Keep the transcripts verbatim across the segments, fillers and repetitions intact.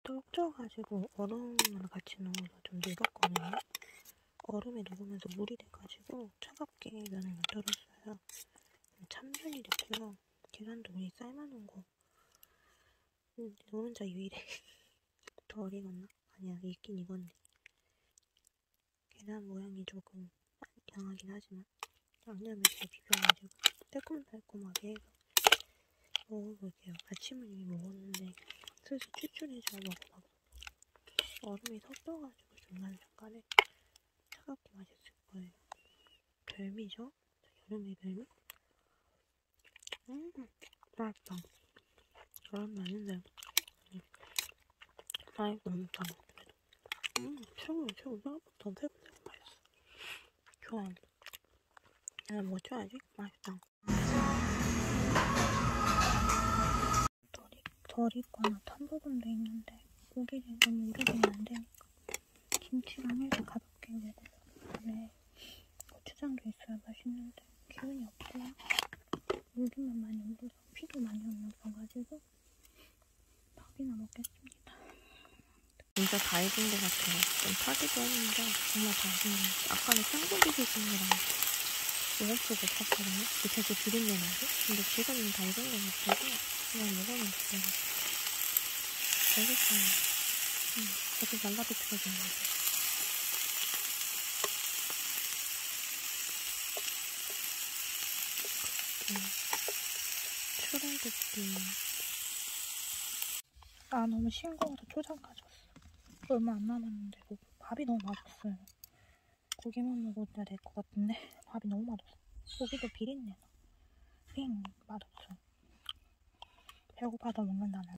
떡져가지고 얼음을 같이 넣어서 좀 녹였거든요. 얼음에 녹으면서 물이 돼가지고 차갑게 면을 만들었어요. 참견이 됐고요. 계란도 우리 삶아놓은 거 음, 노른자 유일해. 덜 익었나? 아니야, 익긴 익었네. 계란 모양이 조금 이상하긴 하지만 양념에 잘 비벼가지고 새콤달콤하게 해서 먹어볼게요. 아침은 이미 먹었는데 슬슬 출출해져 먹어봐도 얼음이 섞여가지고 중간중간에 차갑게 맛있을 거예요. 별미죠? 여름의 별미? 음, 맛있다. 여름 맛인데 음, 맛있어, 맛있다. 음, 최고, 최고. 생각보다 새콤새콤 맛있어. 좋아. 내가 뭐 줘야지? 맛있다. 덜, 익, 덜 익거나 탄 부분도 있는데 고기를 너무 오래되면 안 되니까 김치랑 해서 가볍게 먹어요. 원래 고추장도 있어야 맛있는데 기운이 없고요. 물기만 많이 올려서 피도 많이 올려가지고 밥이나 먹겠습니다. 진짜 다 익은 것 같아요. 좀 타기도 했는데 정말 다 익었네요. 아까는 생고기 수준이랑 요거트도 탔거든요. 밑에서 비린내나지? 근데 지금은 다 익은 것 같아서 그냥 먹으면 돼요. 맛있어요. 음, 되게 말라비틀어진 것 같아요. 음, 추랭국기. 아, 너무 싱거워서 초장 가져왔어. 얼마 안 남았는데 밥이 너무 맛없어요. 고기만 먹어도 될 것 같은데 밥이 너무 맛없어. 고기도 비린내 나. 핑 맛없어. 배고파서 먹는다는.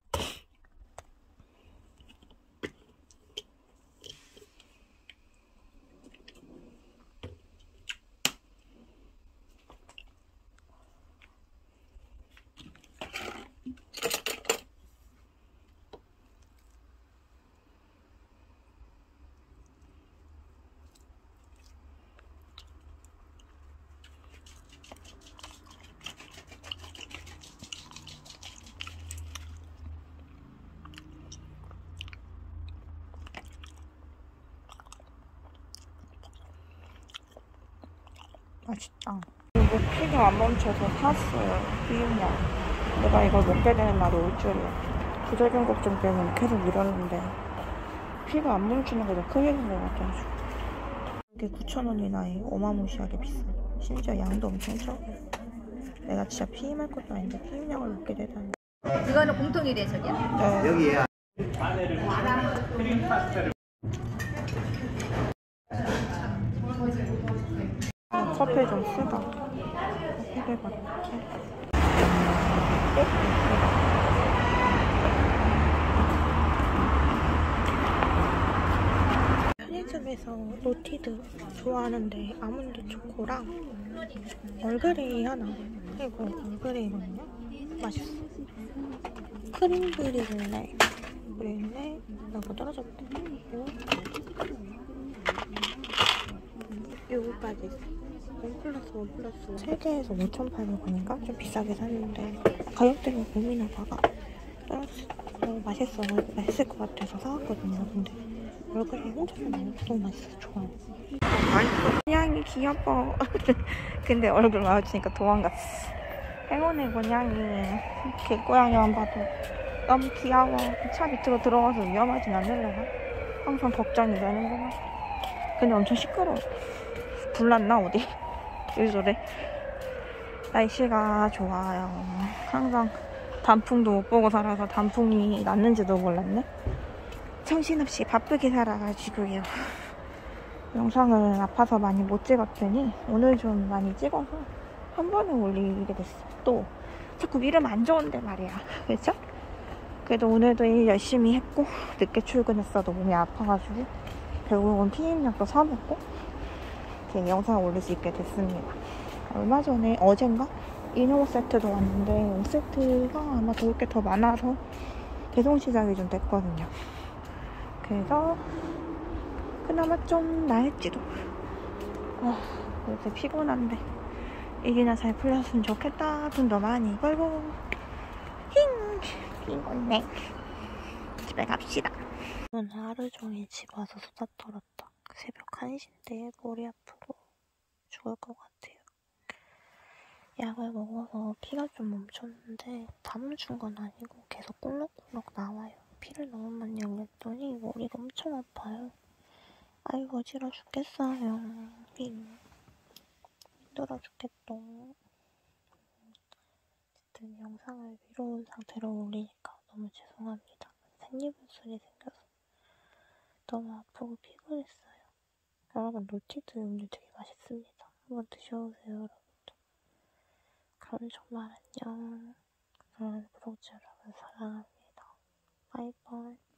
맛있다. 이거 피가 안 멈춰서 샀어요. 비빔면. 내가 이걸 먹게 되는 날이 올 줄이야. 부작용 걱정 때문에 계속 미뤘는데 피가 안 멈추는 게 더 크게 된 것 같아가지고. 이게 구천 원이나 해. 어마무시하게 비싸. 심지어 양도 엄청 적어. 내가 진짜 피임할 것도 아닌데 피임약을 먹게 되다니. 이거는 공통이 대석이야? 네. 여기야. 크림 파스타를. 커피 좀 쓰다. 커피를 받을게. 편의점에서 노티드 좋아하는데 아몬드 초코랑 얼그레이 하나 그리고 얼그레이거든요. 맛있어. 크림 브릴레 브릴레 너무 떨어졌대. 요거까지 있어. 원 플러스 원 플러스 원. 세 개에서 오천팔백 원인가? 좀 비싸게 샀는데 가격 때문에 고민하다가 떨어졌어. 너무 맛있어. 맛있을 것 같아서 사왔거든요. 근데 얼굴이 혼자서 먹는 거 너무 맛있어. 좋아요. 맛있어. 고양이 귀여워. 근데 얼굴 마주치니까 도망갔어. 행운의 고양이. 개고양이만 봐도 너무 귀여워. 차 밑으로 들어가서 위험하진 않으려나? 항상 걱정이 되는구나. 근데 엄청 시끄러워. 불났나 어디? 왜 저래? 날씨가 좋아요. 항상 단풍도 못 보고 살아서 단풍이 났는지도 몰랐네. 정신없이 바쁘게 살아가지고요. 영상을 아파서 많이 못 찍었더니 오늘 좀 많이 찍어서 한 번에 올리게 됐어. 또 자꾸 이름 안 좋은데 말이야. 그렇죠? 그래도 오늘도 일 열심히 했고 늦게 출근했어도 몸이 아파가지고 결국은 피임약도 사먹고 이렇게 영상을 올릴 수 있게 됐습니다. 얼마 전에 어젠가 인형 옷 세트도 왔는데 옷 세트가 아마 더 올 게 더 많아서 배송 시작이 좀 됐거든요. 그래서 그나마 좀 나을지도. 아, 요새 피곤한데 일이나 잘 풀렸으면 좋겠다. 돈도 많이 벌고 힝 피곤해. 집에 갑시다. 오늘 하루 종일 집 와서 수다 떨었다. 새벽 한 시인데 머리 아프고 죽을 것 같아요. 약을 먹어서 피가 좀 멈췄는데 다 멈춘 건 아니고 계속 꿀럭꿀럭 나와요. 피를 너무 많이 흘렸더니 머리가 엄청 아파요. 아이고 어지러 죽겠어요. 힘들어 죽겠다. 어쨌든 영상을 위로운 상태로 올리니까 너무 죄송합니다. 생리불순이 생겨서 너무 아프고 피곤했어요. 여러분 노티드 음료 되게 맛있습니다. 한번 드셔보세요 여러분도. 그럼 정말 안녕. 그럼 구독자 여러분 사랑합니다. 바이바이.